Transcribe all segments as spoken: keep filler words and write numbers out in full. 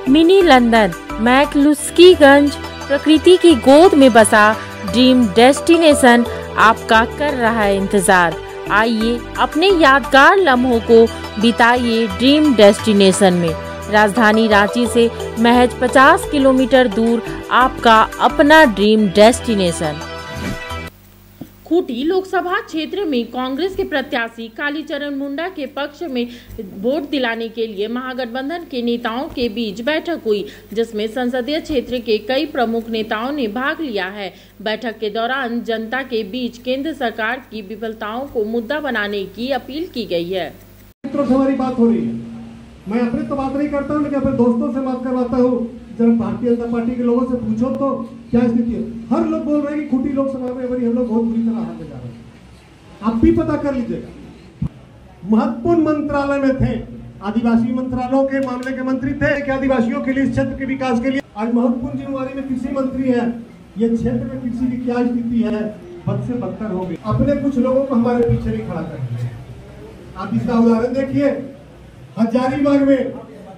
Mini London McCluskieganj प्रकृति की गोद में बसा ड्रीम डेस्टिनेशन आपका कर रहा है इंतजार। आइए अपने यादगार लम्हों को बिताइए ड्रीम डेस्टिनेशन में। राजधानी रांची से महज पचास किलोमीटर दूर आपका अपना ड्रीम डेस्टिनेशन। खूंटी लोकसभा क्षेत्र में कांग्रेस के प्रत्याशी कालीचरण मुंडा के पक्ष में वोट दिलाने के लिए महागठबंधन के नेताओं के बीच बैठक हुई, जिसमें संसदीय क्षेत्र के कई प्रमुख नेताओं ने भाग लिया है। बैठक के दौरान जनता के बीच केंद्र सरकार की विफलताओं को मुद्दा बनाने की अपील की गई है। हमारी बात हो रही है, मैं अपने तो बात नहीं करता हूँ, लेकिन अपने दोस्तों से बात करवाता हूँ। जब भारतीय जनता पार्टी के लोगों से पूछो तो क्या स्थिति है, हर लोग बोल रहे हैं कि खूंटी लोकसभा में हम लोग बहुत बुरी तरह हारने जा रहे हैं। आप भी पता कर लीजिएगा, महत्वपूर्ण मंत्रालय में थे, आदिवासी मंत्रालयों के मामले के मंत्री थे कि आदिवासियों के लिए, इस क्षेत्र के विकास के लिए। आज महत्वपूर्ण जिम्मेवारी में कृषि मंत्री है, ये क्षेत्र में कृषि की क्या स्थिति है, बद से बदतर हो गई। अपने कुछ लोगों को हमारे पीछे नहीं खड़ा कर। आप इसका उदाहरण देखिए, हजारीबाग में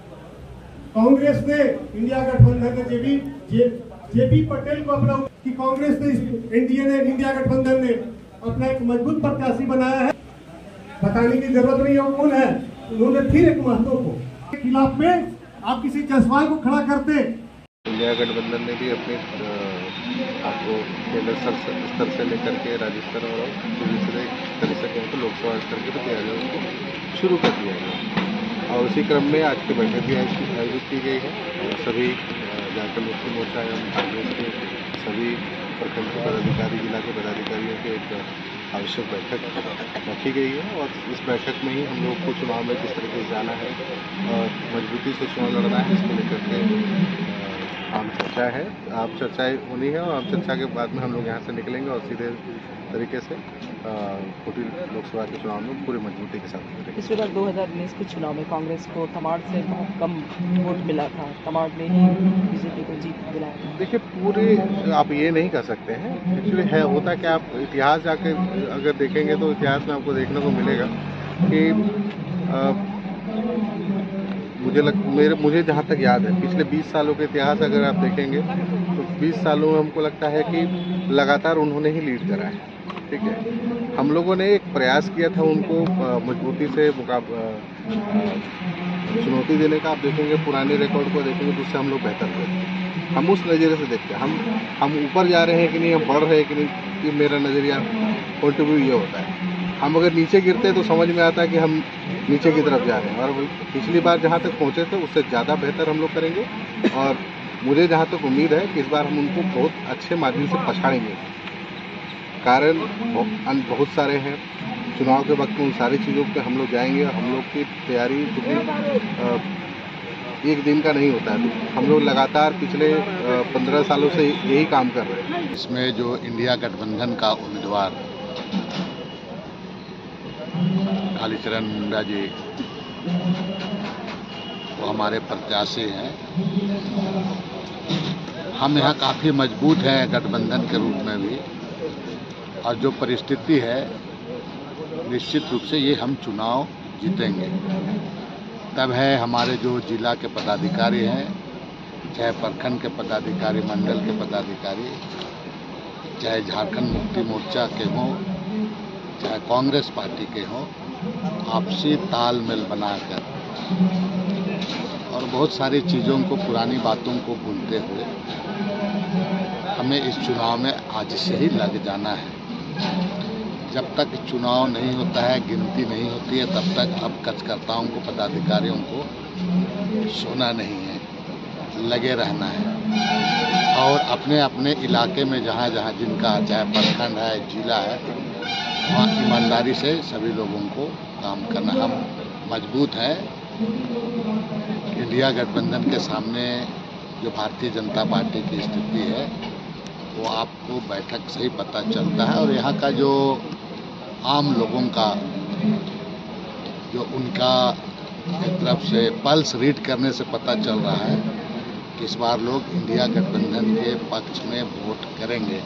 कांग्रेस ने, इंडिया गठबंधन ने जेबी जे, जेबी पटेल को अपना, कि कांग्रेस ने, एनडीए ने, इंडिया गठबंधन ने अपना एक मजबूत प्रत्याशी बनाया है। बताने की जरूरत नहीं है कौन है। उन्होंने फिर एक महतो को खिलाफ में आप किसी जसवाल को खड़ा करते। इंडिया गठबंधन ने भी अपने आपको केंद्र स्तर से लेकर के राज्य स्तर और दूसरे तरह से लोकसभा स्तर की तैयारियों को शुरू कर दिया है। और उसी क्रम में आज की बैठक भी आयोजित की गई है और सभी झारखंड मुक्ति मोर्चा एवं कांग्रेस के सभी प्रखंड के पदाधिकारी, जिला के पदाधिकारियों की एक आवश्यक बैठक रखी गई है। और इस बैठक में ही हम लोग को चुनाव में किस तरीके से जाना है और मजबूती से चुनाव लड़ना है, इसको लेकर के आम चर्चा है। आम चर्चाएं होनी है और आम चर्चा के बाद में हम लोग यहाँ से निकलेंगे और सीधे तरीके से खूंटी लोकसभा के चुनाव में पूरी मजबूती के साथ करेंगे। पिछले बार दो हज़ार उन्नीस के चुनाव में कांग्रेस को तमाड़ से बहुत कम वोट मिला था, तमाड़ में ही बीजेपी को जीत दिलाया था। देखिए, पूरे आप ये नहीं कर सकते हैं। एक्चुअली है होता कि आप इतिहास जाके अगर देखेंगे तो इतिहास में आपको देखने को मिलेगा कि आ, मुझे लग मेरे मुझे जहाँ तक याद है, पिछले बीस सालों के इतिहास अगर आप देखेंगे तो बीस सालों में हमको लगता है कि लगातार उन्होंने ही लीड करा है। ठीक है, हम लोगों ने एक प्रयास किया था उनको मजबूती से चुनौती देने का। आप देखेंगे पुराने रिकॉर्ड को देखेंगे तो उससे हम लोग बेहतर हुए। हम उस नज़रिए से देखते हैं, हम हम ऊपर जा रहे हैं कि नहीं, हम बढ़ रहे हैं कि नहीं, ये मेरा नज़रिया पॉइंट ऑफ व्यू ये होता है। हम अगर नीचे गिरते हैं तो समझ में आता है कि हम नीचे की तरफ जा रहे हैं, और पिछली बार जहाँ तक पहुँचे थे उससे ज़्यादा बेहतर हम लोग करेंगे। और मुझे जहाँ तक उम्मीद है कि इस बार हम उनको बहुत अच्छे माध्यम से पछाड़ेंगे। कारण बहुत सारे हैं, चुनाव के वक्त उन सारी चीज़ों पे हम लोग जाएंगे। हम लोग की तैयारी क्योंकि एक दिन का नहीं होता है, तो हम लोग लगातार पिछले पंद्रह सालों से यही काम कर रहे हैं। इसमें जो इंडिया गठबंधन का उम्मीदवार कालीचरण मुंडा जी, वो हमारे प्रत्याशी हैं। हम यहाँ काफ़ी मजबूत हैं गठबंधन के रूप में भी, और जो परिस्थिति है निश्चित रूप से ये हम चुनाव जीतेंगे। तब है हमारे जो जिला के पदाधिकारी हैं, चाहे प्रखंड के पदाधिकारी, मंडल के पदाधिकारी, चाहे झारखंड मुक्ति मोर्चा के हों, चाहे कांग्रेस पार्टी के हों, आपसी तालमेल बनाकर और बहुत सारी चीज़ों को, पुरानी बातों को भूलते हुए हमें इस चुनाव में आज से ही लग जाना है। जब तक चुनाव नहीं होता है, गिनती नहीं होती है, तब तक अब कार्यकर्ताओं को, पदाधिकारियों को सोना नहीं है, लगे रहना है। और अपने अपने इलाके में जहाँ जहाँ जिनका, चाहे प्रखंड है, जिला है, वहाँ ईमानदारी से सभी लोगों को काम करना। हम मजबूत हैं। इंडिया गठबंधन के सामने जो भारतीय जनता पार्टी की स्थिति है वो आपको बैठक से ही पता चलता है। और यहाँ का जो आम लोगों का, जो उनका एक तरफ से पल्स रीड करने से पता चल रहा है कि इस बार लोग इंडिया गठबंधन के पक्ष में वोट करेंगे।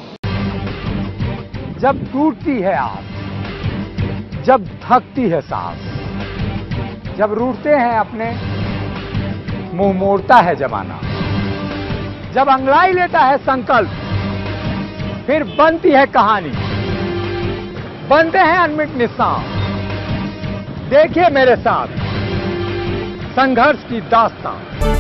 जब टूटती है आस, जब थकती है सांस, जब रूठते हैं अपने, मुंह मोड़ता है जमाना। जब अंगड़ाई लेता है संकल्प, फिर बनती है कहानी, बनते हैं अनमिट निशान। देखिए मेरे साथ संघर्ष की दास्तां।